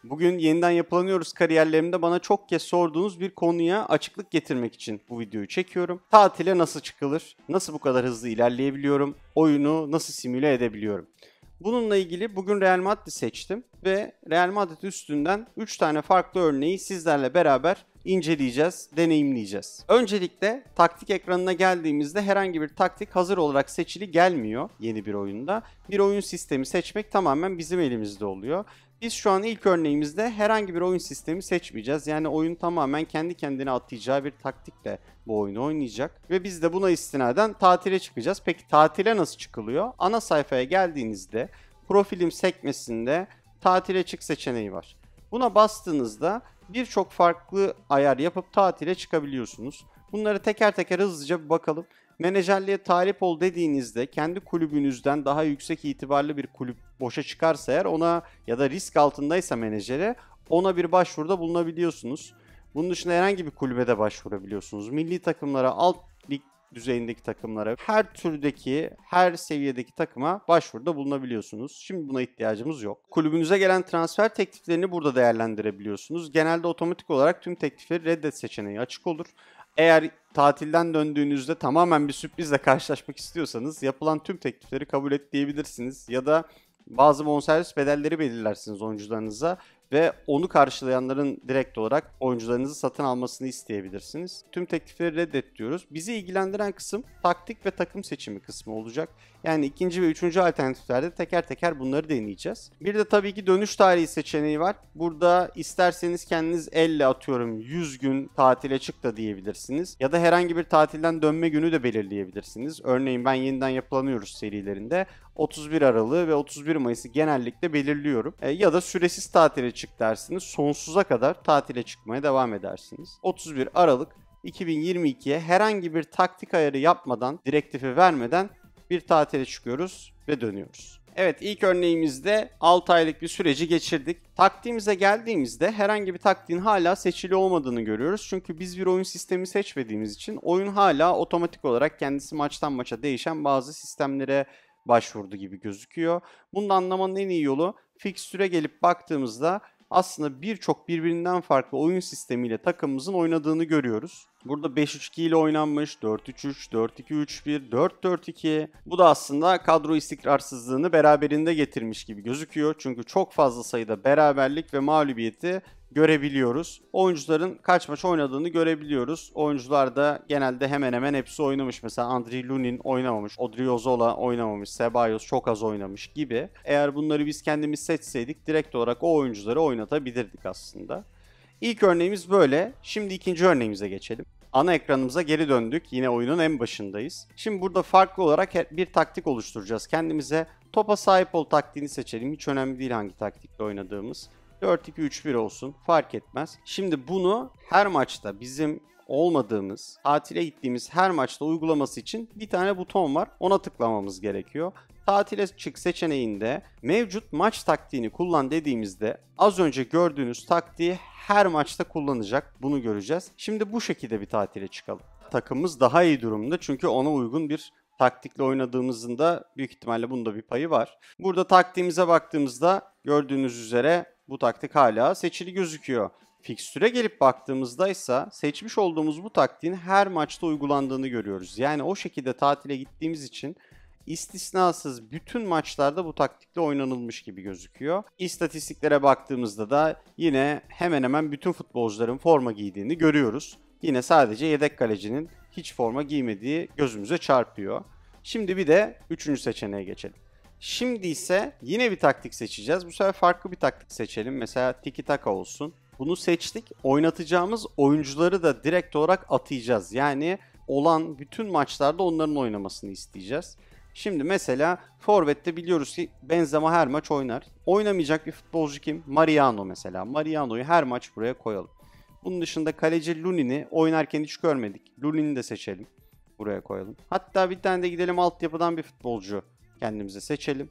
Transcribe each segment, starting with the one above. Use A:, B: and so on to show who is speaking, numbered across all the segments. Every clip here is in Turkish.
A: Bugün yeniden yapılanıyoruz kariyerlerimde bana çok kez sorduğunuz bir konuya açıklık getirmek için bu videoyu çekiyorum. Tatile nasıl çıkılır? Nasıl bu kadar hızlı ilerleyebiliyorum? Oyunu nasıl simüle edebiliyorum? Bununla ilgili bugün Real Madrid seçtim ve Real Madrid üstünden 3 tane farklı örneği sizlerle beraber inceleyeceğiz, deneyimleyeceğiz. Öncelikle taktik ekranına geldiğimizde herhangi bir taktik hazır olarak seçili gelmiyor yeni bir oyunda. Bir oyun sistemi seçmek tamamen bizim elimizde oluyor. Biz şu an ilk örneğimizde herhangi bir oyun sistemi seçmeyeceğiz. Yani oyun tamamen kendi kendine atacağı bir taktikle bu oyunu oynayacak. Ve biz de buna istinaden tatile çıkacağız. Peki tatile nasıl çıkılıyor? Ana sayfaya geldiğinizde profilim sekmesinde tatile çık seçeneği var. Buna bastığınızda birçok farklı ayar yapıp tatile çıkabiliyorsunuz. Bunları teker teker hızlıca bir bakalım. Menajerliğe talip ol dediğinizde kendi kulübünüzden daha yüksek itibarlı bir kulüp boşa çıkarsa eğer ona ya da risk altındaysa menajere ona bir başvuruda bulunabiliyorsunuz. Bunun dışında herhangi bir kulübe de başvurabiliyorsunuz. Milli takımlara, alt lig düzeyindeki takımlara, her türdeki, her seviyedeki takıma başvuruda bulunabiliyorsunuz. Şimdi buna ihtiyacımız yok. Kulübünüze gelen transfer tekliflerini burada değerlendirebiliyorsunuz. Genelde otomatik olarak tüm teklifleri reddet seçeneği açık olur. Eğer tatilden döndüğünüzde tamamen bir sürprizle karşılaşmak istiyorsanız yapılan tüm teklifleri kabul et diyebilirsiniz. Ya da bazı bonservis bedelleri belirlersiniz oyuncularınıza ve onu karşılayanların direkt olarak oyuncularınızı satın almasını isteyebilirsiniz. Tüm teklifleri reddet diyoruz. Bizi ilgilendiren kısım taktik ve takım seçimi kısmı olacak. Yani ikinci ve üçüncü alternatiflerde teker teker bunları deneyeceğiz. Bir de tabii ki dönüş tarihi seçeneği var. Burada isterseniz kendiniz elle atıyorum 100 gün tatile çık da diyebilirsiniz. Ya da herhangi bir tatilden dönme günü de belirleyebilirsiniz. Örneğin ben yeniden yapılanıyoruz serilerinde 31 Aralık'ı ve 31 Mayıs'ı genellikle belirliyorum. Ya da süresiz tatile çık dersiniz. Sonsuza kadar tatile çıkmaya devam edersiniz. 31 Aralık 2022'ye herhangi bir taktik ayarı yapmadan, direktifi vermeden bir tatile çıkıyoruz ve dönüyoruz. Evet, ilk örneğimizde 6 aylık bir süreci geçirdik. Taktiğimize geldiğimizde herhangi bir taktiğin hala seçili olmadığını görüyoruz. Çünkü biz bir oyun sistemi seçmediğimiz için oyun hala otomatik olarak kendisi maçtan maça değişen bazı sistemlere başvurdu gibi gözüküyor. Bunu da anlamanın en iyi yolu fikstüre gelip baktığımızda aslında birçok birbirinden farklı oyun sistemiyle takımımızın oynadığını görüyoruz. Burada 5-3-2 ile oynanmış, 4-3-3, 4-2-3-1, 4-4-2. Bu da aslında kadro istikrarsızlığını beraberinde getirmiş gibi gözüküyor. Çünkü çok fazla sayıda beraberlik ve mağlubiyeti görebiliyoruz. Oyuncuların kaç maç oynadığını görebiliyoruz. Oyuncular da genelde hemen hemen hepsi oynamış. Mesela Andriy Lunin oynamamış, Odriozola oynamamış, Ceballos çok az oynamış gibi. Eğer bunları biz kendimiz seçseydik direkt olarak o oyuncuları oynatabilirdik aslında. İlk örneğimiz böyle. Şimdi ikinci örneğimize geçelim. Ana ekranımıza geri döndük. Yine oyunun en başındayız. Şimdi burada farklı olarak bir taktik oluşturacağız. Kendimize topa sahip ol taktiğini seçelim. Hiç önemli değil hangi taktikle oynadığımız. 4-2-3-1 olsun, fark etmez. Şimdi bunu her maçta bizim olmadığımız, tatile gittiğimiz her maçta uygulaması için bir tane buton var. Ona tıklamamız gerekiyor. Tatile çık seçeneğinde mevcut maç taktiğini kullan dediğimizde az önce gördüğünüz taktiği her maçta kullanacak. Bunu göreceğiz. Şimdi bu şekilde bir tatile çıkalım. Takımımız daha iyi durumda çünkü ona uygun bir taktikle oynadığımızın da büyük ihtimalle bunda bir payı var. Burada taktiğimize baktığımızda gördüğünüz üzere bu taktik hala seçili gözüküyor. Fikstüre gelip baktığımızda ise seçmiş olduğumuz bu taktiğin her maçta uygulandığını görüyoruz. Yani o şekilde tatile gittiğimiz için istisnasız bütün maçlarda bu taktikle oynanılmış gibi gözüküyor. İstatistiklere baktığımızda da yine hemen hemen bütün futbolcuların forma giydiğini görüyoruz. Yine sadece yedek kalecinin hiç forma giymediği gözümüze çarpıyor. Şimdi bir de 3. seçeneğe geçelim. Şimdi ise yine bir taktik seçeceğiz. Bu sefer farklı bir taktik seçelim. Mesela tiki taka olsun. Bunu seçtik. Oynatacağımız oyuncuları da direkt olarak atayacağız. Yani olan bütün maçlarda onların oynamasını isteyeceğiz. Şimdi mesela forvette biliyoruz ki Benzema her maç oynar. Oynamayacak bir futbolcu kim? Mariano mesela. Mariano'yu her maç buraya koyalım. Bunun dışında kaleci Lunin'i oynarken hiç görmedik. Lunin'i de seçelim. Buraya koyalım. Hatta bir tane de gidelim altyapıdan bir futbolcu kendimize seçelim.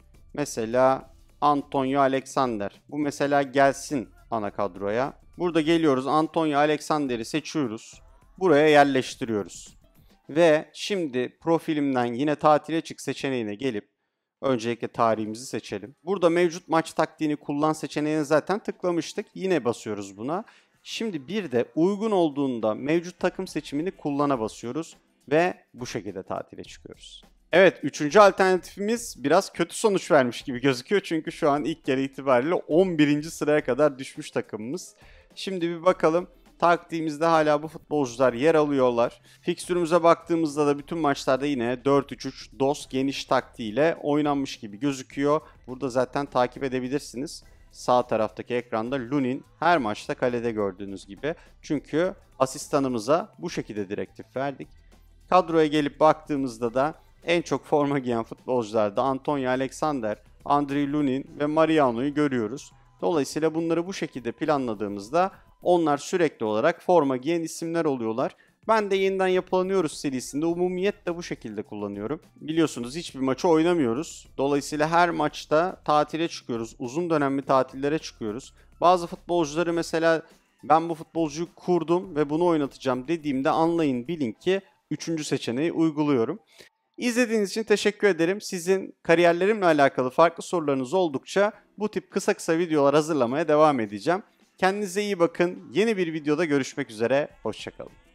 A: Mesela Antonio Alexander. Bu mesela gelsin ana kadroya. Burada geliyoruz, Antonio Alexander'i seçiyoruz. Buraya yerleştiriyoruz. Ve şimdi profilimden yine tatile çık seçeneğine gelip Öncelikle tarihimizi seçelim. Burada mevcut maç taktiğini kullan seçeneğine zaten tıklamıştık. Yine basıyoruz buna. Şimdi bir de uygun olduğunda mevcut takım seçimini kullana basıyoruz ve bu şekilde tatile çıkıyoruz. Evet, üçüncü alternatifimiz biraz kötü sonuç vermiş gibi gözüküyor. Çünkü şu an ilk yarı itibariyle 11. sıraya kadar düşmüş takımımız. Şimdi bir bakalım. Taktiğimizde hala bu futbolcular yer alıyorlar. Fikstürümüze baktığımızda da bütün maçlarda yine 4-3-3 DOS geniş taktiğiyle oynanmış gibi gözüküyor. Burada zaten takip edebilirsiniz. Sağ taraftaki ekranda Lunin her maçta kalede gördüğünüz gibi. Çünkü asistanımıza bu şekilde direktif verdik. Kadroya gelip baktığımızda da en çok forma giyen futbolcularda Antonio Alexander, Andriy Lunin ve Mariano'yu görüyoruz. Dolayısıyla bunları bu şekilde planladığımızda onlar sürekli olarak forma giyen isimler oluyorlar. Ben de yeniden yapılanıyoruz serisinde umumiyetle bu şekilde kullanıyorum. Biliyorsunuz hiçbir maçı oynamıyoruz. Dolayısıyla her maçta tatile çıkıyoruz. Uzun dönemli tatillere çıkıyoruz. Bazı futbolcuları mesela ben bu futbolcuyu kurdum ve bunu oynatacağım dediğimde anlayın bilin ki 3. seçeneği uyguluyorum. İzlediğiniz için teşekkür ederim. Sizin kariyerlerimle alakalı farklı sorularınız oldukça bu tip kısa kısa videolar hazırlamaya devam edeceğim. Kendinize iyi bakın. Yeni bir videoda görüşmek üzere. Hoşça kalın.